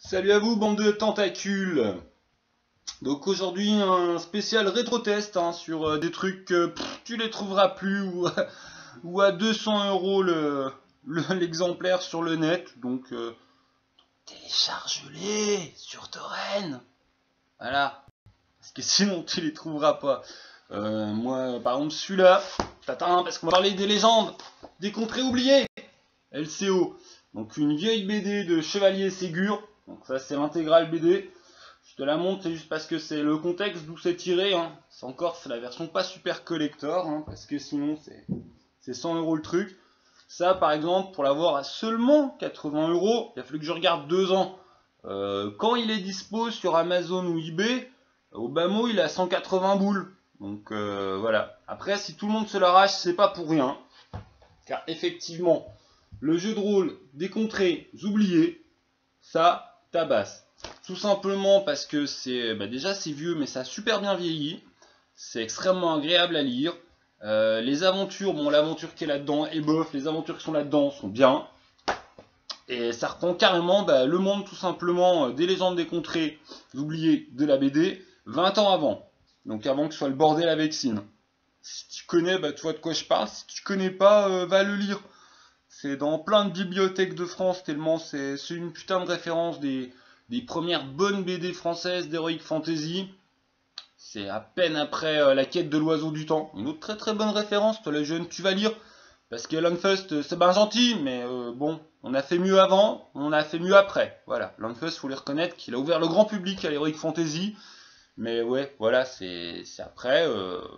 Salut à vous, bande de tentacules. Donc aujourd'hui un spécial rétro-test sur des trucs que tu les trouveras plus ou à 200 € l'exemplaire sur le net. Donc télécharge-les sur Torrent. Voilà, parce que sinon tu les trouveras pas. Moi par exemple celui-là, t'attends parce qu'on va parler des légendes, des contrées oubliées. LCO, donc une vieille BD de Chevalier Ségur. Donc ça c'est l'intégrale BD. Je te la montre, c'est juste parce que c'est le contexte d'où c'est tiré. C'est encore la version pas super collector, parce que sinon c'est 100 € le truc. Ça par exemple, pour l'avoir à seulement 80 €, il a fallu que je regarde 2 ans. Quand il est dispo sur Amazon ou eBay, au bas mot il est à 180 boules. Donc voilà. Après si tout le monde se l'arrache, c'est pas pour rien. Car effectivement, le jeu de rôle des contrées oubliées, ça tabasse. Tout simplement parce que c'est déjà c'est vieux, mais ça a super bien vieilli. C'est extrêmement agréable à lire. Les aventures, bon l'aventure qui est là-dedans est bof, les aventures qui sont là-dedans sont bien. Et ça reprend carrément le monde tout simplement des légendes des contrées oubliées de la BD 20 ans avant. Donc avant que ce soit le bordel avec Sin. Si tu connais, tu vois de quoi je parle. Si tu connais pas, va le lire. C'est dans plein de bibliothèques de France, tellement c'est une putain de référence des premières bonnes BD françaises d'Heroic Fantasy. C'est à peine après La Quête de l'Oiseau du Temps. Une autre très très bonne référence, toi les jeunes, tu vas lire. Parce que Longfust, c'est bien gentil, mais bon, on a fait mieux avant, on a fait mieux après. Voilà, Longfust, faut les reconnaître qu'il a ouvert le grand public à l'Heroic Fantasy. Mais ouais, voilà, c'est après,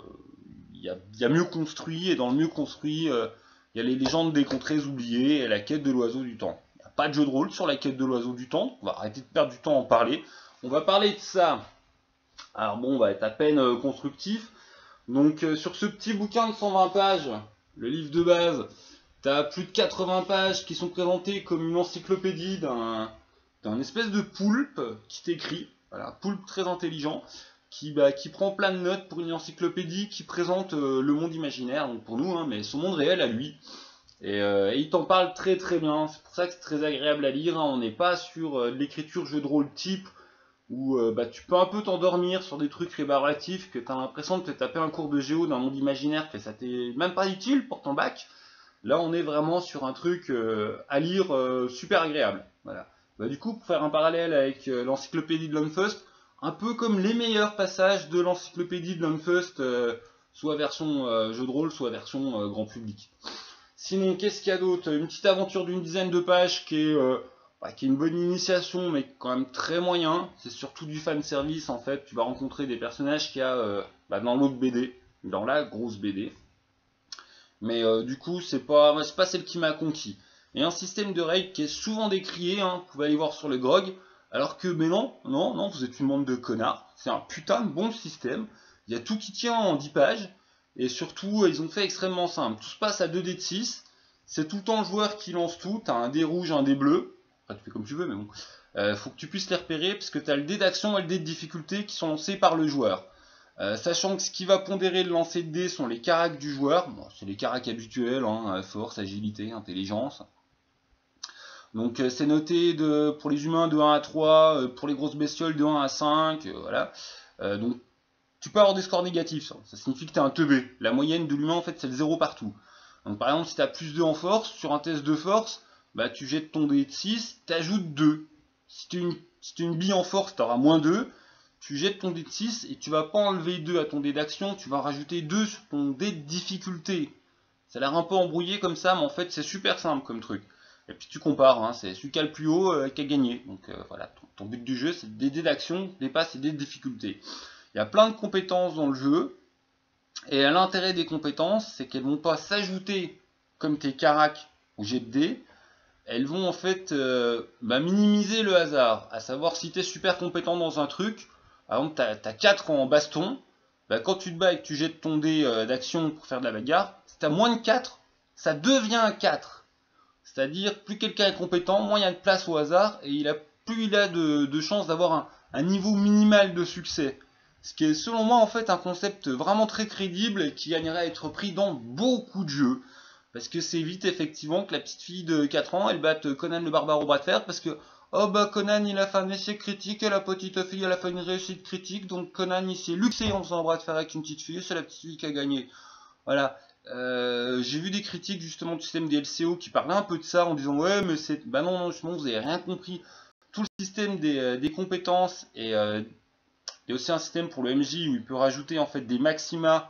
il y a mieux construit, et dans le mieux construit, il y a les légendes des contrées oubliées et la quête de l'oiseau du temps. Il n'y a pas de jeu de rôle sur la quête de l'oiseau du temps, on va arrêter de perdre du temps à en parler. On va parler de ça. Alors bon, on va être à peine constructif. Donc sur ce petit bouquin de 120 pages, le livre de base, tu as plus de 80 pages qui sont présentées comme une encyclopédie d'un espèce de poulpe qui t'écrit. Voilà, poulpe très intelligent, qui prend plein de notes pour une encyclopédie qui présente le monde imaginaire, donc pour nous, mais son monde réel à lui. Et il t'en parle très très bien, c'est pour ça que c'est très agréable à lire. On n'est pas sur de l'écriture jeu de rôle type, où tu peux un peu t'endormir sur des trucs rébarbatifs, que tu as l'impression de te taper un cours de géo d'un monde imaginaire, que ça t'est même pas utile pour ton bac. Là on est vraiment sur un truc à lire super agréable. Voilà. Du coup, pour faire un parallèle avec l'encyclopédie de Longfust, un peu comme les meilleurs passages de l'encyclopédie de Longfust, soit version jeu de rôle, soit version grand public. Sinon, qu'est-ce qu'il y a d'autre? Une petite aventure d'une dizaine de pages qui est une bonne initiation, mais quand même très moyen. C'est surtout du fanservice en fait. Tu vas rencontrer des personnages qu'il y a dans l'autre BD, dans la grosse BD. Mais du coup, c'est pas celle qui m'a conquis. Et un système de règles qui est souvent décrié, vous pouvez aller voir sur le grog, alors que, mais non, vous êtes une bande de connards. C'est un putain de bon système. Il y a tout qui tient en 10 pages, et surtout, ils ont fait extrêmement simple. Tout se passe à 2 dés de 6, c'est tout le temps le joueur qui lance tout, t'as un dé rouge, un dé bleu, enfin tu fais comme tu veux, mais bon. Faut que tu puisses les repérer, parce que t'as le dé d'action et le dé de difficulté qui sont lancés par le joueur. Sachant que ce qui va pondérer le lancer de dés sont les caracs du joueur, bon, c'est les caracs habituels, force, agilité, intelligence. Donc c'est noté pour les humains de 1 à 3, pour les grosses bestioles de 1 à 5, voilà. Donc tu peux avoir des scores négatifs, ça signifie que tu es un teubé. La moyenne de l'humain en fait c'est le 0 partout. Donc par exemple si tu as plus 2 en force, sur un test de force, tu jettes ton dé de 6, tu ajoutes 2. Si tu es une bille en force, tu auras moins 2. Tu jettes ton dé de 6 et tu vas pas enlever 2 à ton dé d'action, tu vas rajouter 2 sur ton dé de difficulté. Ça a l'air un peu embrouillé comme ça, mais en fait c'est super simple comme truc. Et puis tu compares, c'est celui qui a le plus haut qui a gagné. Donc voilà, ton but du jeu c'est des dés d'action dépassent les dés de difficulté. Il y a plein de compétences dans le jeu, et l'intérêt des compétences c'est qu'elles vont pas s'ajouter comme tes caracs au jet de dés, elles vont en fait minimiser le hasard. À savoir si tu es super compétent dans un truc, par exemple tu as 4 en baston, quand tu te bats et que tu jettes ton dé d'action pour faire de la bagarre, si tu as moins de 4, ça devient un 4. C'est-à-dire, plus quelqu'un est compétent, moins il y a de place au hasard, et plus il a de chances d'avoir un niveau minimal de succès. Ce qui est selon moi en fait un concept vraiment très crédible et qui gagnerait à être pris dans beaucoup de jeux. Parce que c'est vite effectivement que la petite fille de 4 ans, elle batte Conan le barbare au bras de fer, parce que Oh bah Conan il a fait un essai critique et la petite fille elle a fait une réussite critique, donc Conan il s'est luxé en faisant un bras de fer avec une petite fille, c'est la petite fille qui a gagné. Voilà. J'ai vu des critiques justement du système des LCO qui parlaient un peu de ça en disant ouais mais c'est... Bah non, non, justement vous avez rien compris. Tout le système des compétences et il y a aussi un système pour le MJ où il peut rajouter en fait des maxima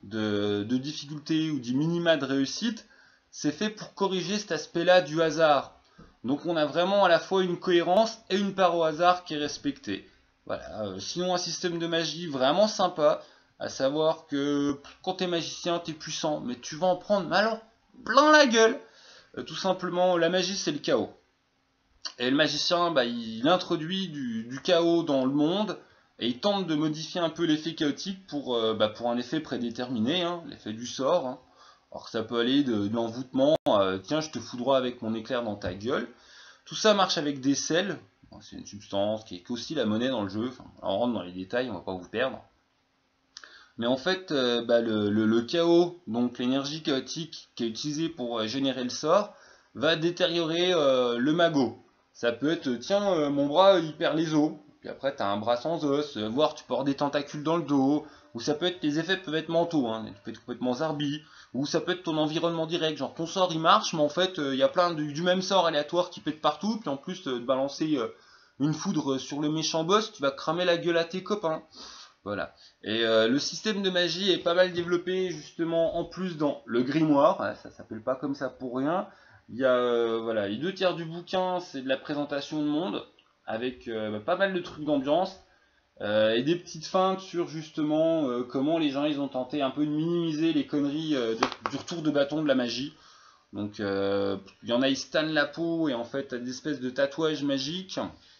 de difficulté ou des minima de réussite. C'est fait pour corriger cet aspect-là du hasard. Donc on a vraiment à la fois une cohérence et une part au hasard qui est respectée. Voilà. Sinon un système de magie vraiment sympa, à savoir que quand t'es magicien t'es puissant, mais tu vas en prendre alors plein la gueule. Tout simplement la magie c'est le chaos. Et le magicien, bah, il introduit du chaos dans le monde et il tente de modifier un peu l'effet chaotique pour un effet prédéterminé, hein, l'effet du sort. Hein. Alors ça peut aller de l'envoûtement, tiens je te foudroie avec mon éclair dans ta gueule. Tout ça marche avec des sels, c'est une substance qui est aussi la monnaie dans le jeu, enfin, on rentre dans les détails, on va pas vous perdre. Mais en fait, le chaos, donc l'énergie chaotique qui est utilisée pour générer le sort, va détériorer le magot. Ça peut être, tiens, mon bras il perd les os, puis après t'as un bras sans os, voire tu peux avoir des tentacules dans le dos, ou ça peut être, les effets peuvent être mentaux, hein, tu peux être complètement zarbi, ou ça peut être ton environnement direct, genre ton sort il marche, mais en fait il y a plein du même sort aléatoire qui pète partout, puis en plus de balancer une foudre sur le méchant boss, tu vas cramer la gueule à tes copains. Voilà. Et le système de magie est pas mal développé justement en plus dans le grimoire. Hein, ça s'appelle pas comme ça pour rien. Il y a voilà, les 2 tiers du bouquin, c'est de la présentation de monde avec pas mal de trucs d'ambiance et des petites feintes sur justement comment les gens ils ont tenté un peu de minimiser les conneries du retour de bâton de la magie. Donc il y en a ils se tannent la peau et en fait t'as des espèces de tatouages magiques.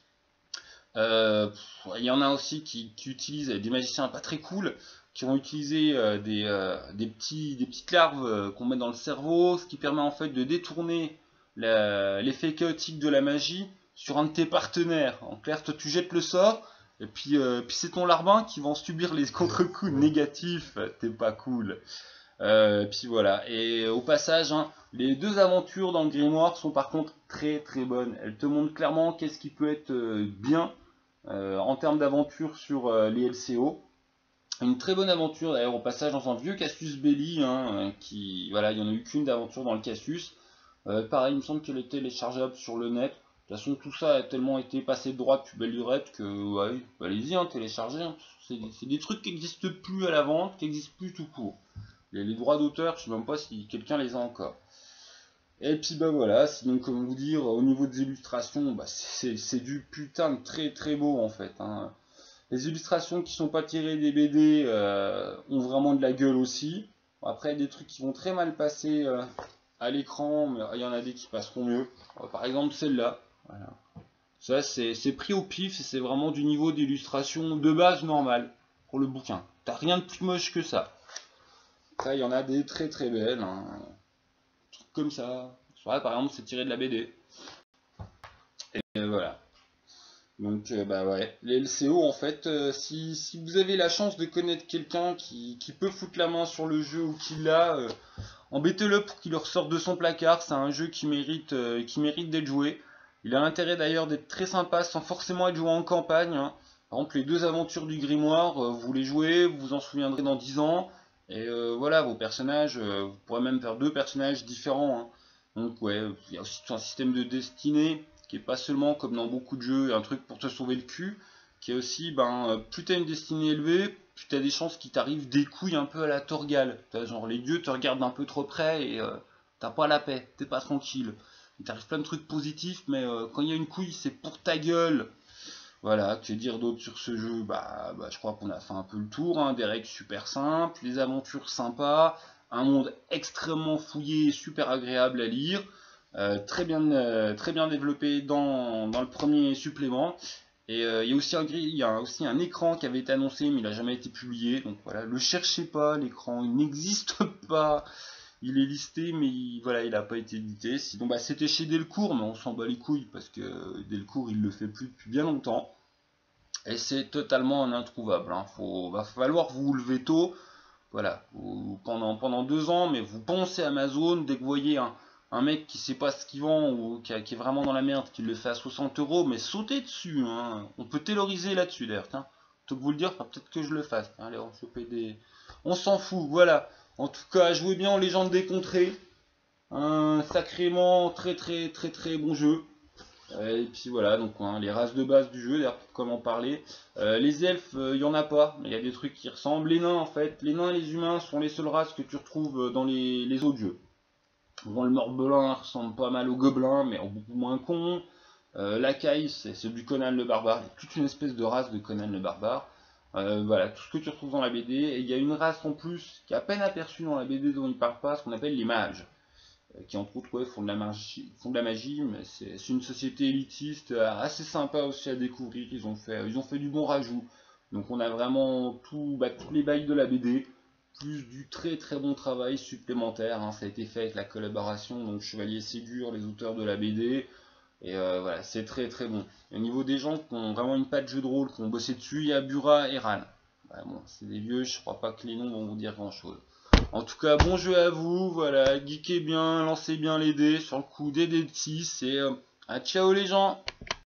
Il y en a aussi qui utilisent des magiciens pas très cool, qui ont utilisé des petites larves qu'on met dans le cerveau, ce qui permet en fait de détourner l'effet chaotique de la magie sur un de tes partenaires. En clair, toi tu jettes le sort, et puis c'est ton larbin qui va en subir les contre-coups négatifs, t'es pas cool. Puis voilà, et au passage, hein, les 2 aventures dans le grimoire sont par contre très très bonnes. Elles te montrent clairement qu'est-ce qui peut être bien en termes d'aventure sur les LCO. Une très bonne aventure d'ailleurs au passage dans un vieux Cassius Belli, hein, qui voilà, il n'y en a eu qu'une d'aventure dans le Cassius. Pareil, il me semble qu'elle est téléchargeable sur le net. De toute façon, tout ça a tellement été passé de droite puis belle lurette que ouais, allez-y, hein, téléchargez. Hein. C'est des trucs qui n'existent plus à la vente, qui n'existent plus tout court. Les droits d'auteur, je sais même pas si quelqu'un les a encore. Et puis bah voilà, sinon comme vous dire, au niveau des illustrations, bah, c'est du putain de très très beau en fait. Hein. Les illustrations qui sont pas tirées des BD ont vraiment de la gueule aussi. Bon, après il y a des trucs qui vont très mal passer à l'écran, mais il y en a des qui passeront mieux. Par exemple celle-là. Voilà. Ça c'est pris au pif et c'est vraiment du niveau d'illustration de base normal pour le bouquin. T'as rien de plus moche que ça. Ça il y en a des très très belles. Hein. Comme ça. Ouais, par exemple, c'est tiré de la BD. Et voilà. Donc, bah ouais. Les LCO, en fait, si vous avez la chance de connaître quelqu'un qui peut foutre la main sur le jeu ou qui l'a, embêtez-le pour qu'il le ressorte de son placard. C'est un jeu qui mérite d'être joué. Il a l'intérêt d'ailleurs d'être très sympa sans forcément être joué en campagne. Hein. Par exemple, les 2 aventures du grimoire, vous les jouez, vous vous en souviendrez dans 10 ans. Et voilà, vos personnages, vous pourrez même faire 2 personnages différents. Hein. Donc ouais, il y a aussi tout un système de destinée qui est pas seulement comme dans beaucoup de jeux, un truc pour te sauver le cul, qui est aussi, plus t'as une destinée élevée, plus t'as des chances qu'il t'arrive des couilles un peu à la Torgal. Genre les dieux te regardent un peu trop près et t'as pas la paix, t'es pas tranquille. Il t'arrive plein de trucs positifs, mais quand il y a une couille, c'est pour ta gueule. Voilà, que dire d'autre sur ce jeu, je crois qu'on a fait un peu le tour, hein, des règles super simples, les aventures sympas, un monde extrêmement fouillé, super agréable à lire, très bien développé dans le premier supplément, et il y a aussi un écran qui avait été annoncé mais il n'a jamais été publié, donc voilà, le cherchez pas, l'écran il n'existe pas, il est listé mais voilà, il n'a pas été édité, sinon c'était chez Delcourt, mais on s'en bat les couilles parce que Delcourt il le fait plus depuis bien longtemps. Et c'est totalement introuvable. Hein. Va falloir vous lever tôt. Voilà. Pendant 2 ans, mais vous pensez Amazon, dès que vous voyez un un mec qui sait pas ce qu'il vend ou qui est vraiment dans la merde, qui le fait à 60 €, mais sautez dessus, hein. On peut tailoriser là-dessus d'ailleurs, tiens. Plutôt que vous le dire, peut-être que je le fasse. Allez, on choper des... On s'en fout, voilà. En tout cas, jouez bien en Légende des Contrées. Un sacrément très bon jeu. Et puis voilà, donc hein, les races de base du jeu, d'ailleurs, comment parler. Les elfes, il y en a pas, mais il y a des trucs qui ressemblent. Les nains, en fait, les nains et les humains sont les seules races que tu retrouves dans les autres jeux. Bon, le Morbelin ressemble pas mal au gobelin, mais en beaucoup moins con. L'Acaï, c'est du Conan le barbare, toute une espèce de race de Conan le barbare. Voilà, tout ce que tu retrouves dans la BD. Et il y a une race en plus qui est à peine aperçue dans la BD dont il parle pas, ce qu'on appelle les mages. Qui entre autres font de la magie, mais c'est une société élitiste assez sympa aussi à découvrir. Ils ont fait du bon rajout. Donc on a vraiment tous les bails de la BD, plus du très bon travail supplémentaire. Hein. Ça a été fait avec la collaboration, donc Chevalier Ségur, les auteurs de la BD. Et voilà, c'est très bon. Et au niveau des gens qui ont vraiment une patte jeu de rôle, qui ont bossé dessus, il y a Burak et Ran. Ouais, bon, c'est des vieux, je crois pas que les noms vont vous dire grand chose. En tout cas, bon jeu à vous, voilà, geekez bien, lancez bien les dés sur le coup des dés de 6 et ciao les gens!